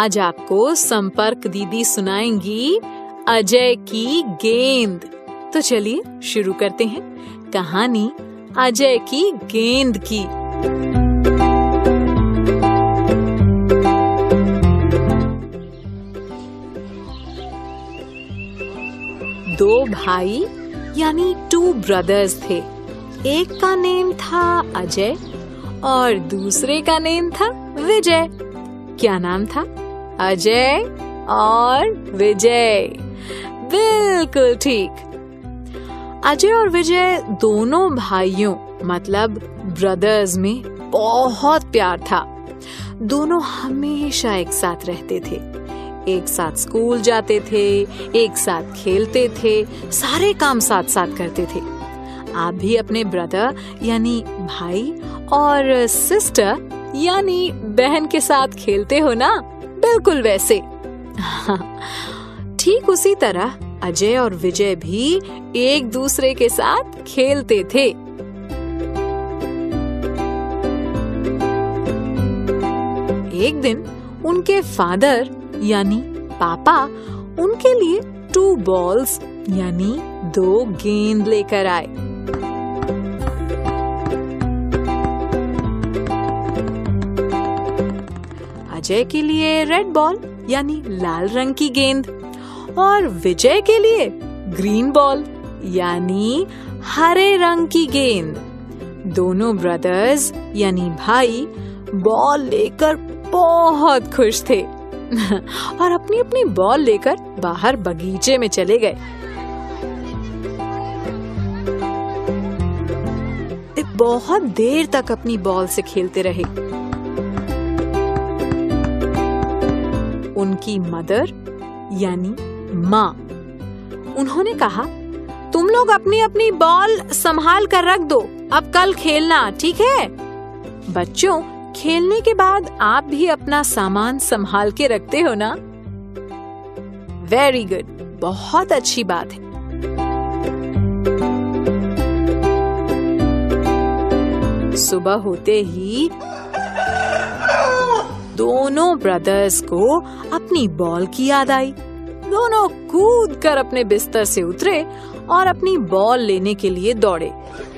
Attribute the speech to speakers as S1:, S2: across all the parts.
S1: आज आपको संपर्क दीदी सुनाएंगी अजय की गेंद। तो चलिए शुरू करते हैं कहानी अजय की गेंद की। दो भाई यानी 2 ब्रदर्स थे। एक का नेम था अजय और दूसरे का नेम था विजय। क्या नाम था? अजय और विजय। बिल्कुल ठीक। अजय और विजय दोनों भाइयों मतलब ब्रदर्स में बहुत प्यार था। दोनों हमेशा एक साथ रहते थे, एक साथ स्कूल जाते थे, एक साथ खेलते थे, सारे काम साथ साथ करते थे। आप भी अपने ब्रदर यानी भाई और सिस्टर यानी बहन के साथ खेलते हो ना? बिल्कुल वैसे। ठीक उसी तरह अजय और विजय भी एक दूसरे के साथ खेलते थे। एक दिन उनके फादर यानी पापा उनके लिए 2 बॉल्स यानी 2 गेंद लेकर आए। अजय के लिए रेड बॉल यानी लाल रंग की गेंद और विजय के लिए ग्रीन बॉल यानी हरे रंग की गेंद। दोनों ब्रदर्स यानी भाई बॉल लेकर बहुत खुश थे और अपनी अपनी बॉल लेकर बाहर बगीचे में चले गए। वे बहुत देर तक अपनी बॉल से खेलते रहे। उनकी मदर यानी माँ उन्होंने कहा, तुम लोग अपनी अपनी बॉल संभाल कर रख दो, अब कल खेलना, ठीक है? बच्चों, खेलने के बाद आप भी अपना सामान संभाल के रखते हो ना? वेरी गुड, बहुत अच्छी बात है। सुबह होते ही दोनों ब्रदर्स को अपनी बॉल की याद आई। दोनों कूद कर अपने बिस्तर से उतरे और अपनी बॉल लेने के लिए दौड़े।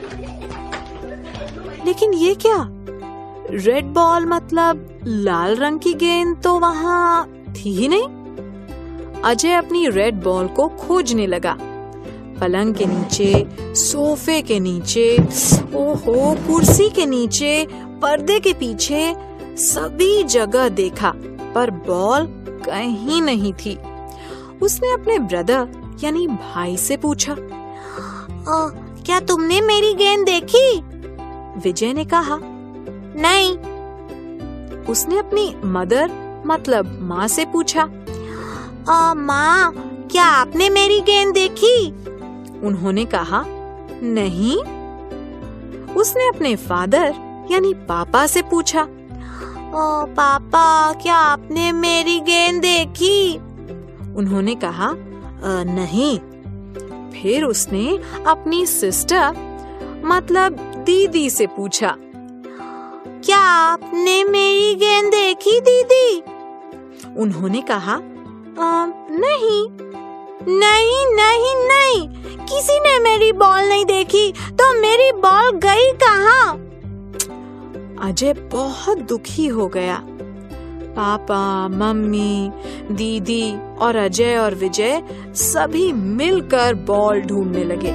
S1: लेकिन ये क्या? रेड बॉल मतलब लाल रंग की गेंद तो वहाँ थी ही नहीं। अजय अपनी रेड बॉल को खोजने लगा। पलंग के नीचे, सोफे के नीचे, ओहो, कुर्सी के नीचे, पर्दे के पीछे, सभी जगह देखा पर बॉल कहीं नहीं थी। उसने अपने ब्रदर यानी भाई से पूछा, क्या तुमने मेरी गेंद देखी? विजय ने कहा, नहीं। उसने अपनी मदर मतलब माँ से पूछा, माँ, क्या आपने मेरी गेंद देखी? उन्होंने कहा, नहीं। उसने अपने फादर यानी पापा से पूछा, पापा, क्या आपने मेरी गेंद देखी? उन्होंने कहा, नहीं। फिर उसने अपनी सिस्टर मतलब दीदी से पूछा, क्या आपने मेरी गेंद देखी दीदी? उन्होंने कहा, नहीं, नहीं, नहीं, नहीं, किसी ने मेरी बॉल नहीं देखी, तो मेरी बॉल गई कहाँ? अजय बहुत दुखी हो गया। पापा, मम्मी, दीदी और अजय और विजय सभी मिलकर बॉल ढूंढने लगे।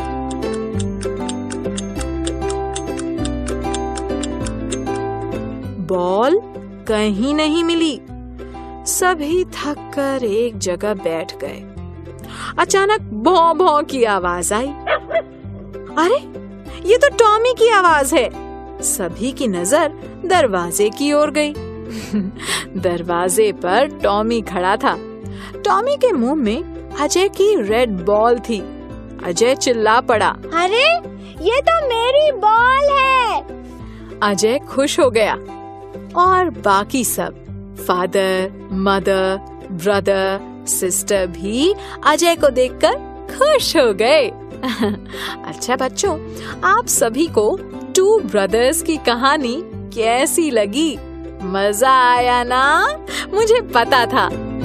S1: बॉल कहीं नहीं मिली। सभी थक कर एक जगह बैठ गए। अचानक भौं भौं की आवाज आई। अरे, ये तो टॉमी की आवाज है। सभी की नजर दरवाजे की ओर गई। दरवाजे पर टॉमी खड़ा था। टॉमी के मुंह में अजय की रेड बॉल थी। अजय चिल्ला पड़ा,
S2: अरे, ये तो मेरी बॉल है।
S1: अजय खुश हो गया और बाकी सब फादर, मदर, ब्रदर, सिस्टर भी अजय को देखकर खुश हो गए। अच्छा बच्चों, आप सभी को 2 ब्रदर्स की कहानी कैसी लगी? मजा आया ना? मुझे पता था।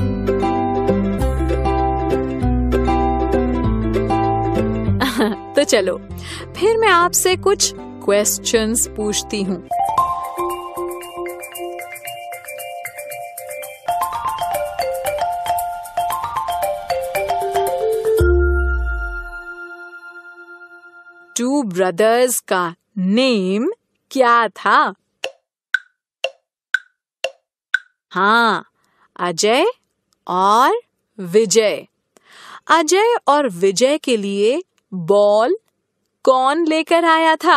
S1: तो चलो फिर मैं आपसे कुछ क्वेश्चंस पूछती हूँ। टू ब्रदर्स का नेम क्या था? हाँ, अजय और विजय। अजय और विजय के लिए बॉल कौन लेकर आया था?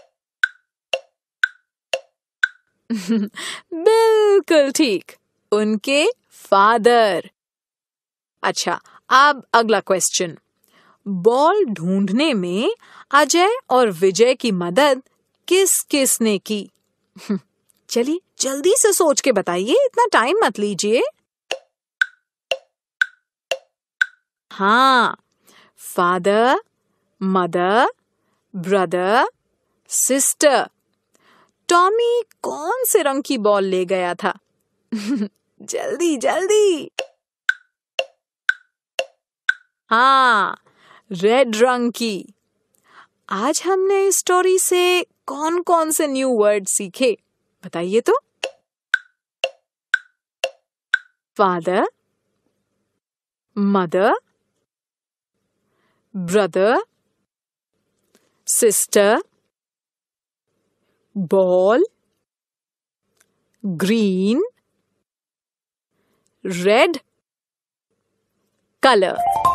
S1: बिल्कुल ठीक, उनके फादर। अच्छा, अब अगला क्वेश्चन। बॉल ढूंढने में अजय और विजय की मदद किस किस ने की? चलिए जल्दी से सोच के बताइए, इतना टाइम मत लीजिए। हाँ, father, mother, brother, sister. Tommy कौन से रंग की बॉल ले गया था? जल्दी जल्दी। हाँ, रेड रंग की। आज हमने इस स्टोरी से कौन कौन से न्यू वर्ड सीखे, बताइए तो। Father, mother, brother, sister, ball, green, red, colour.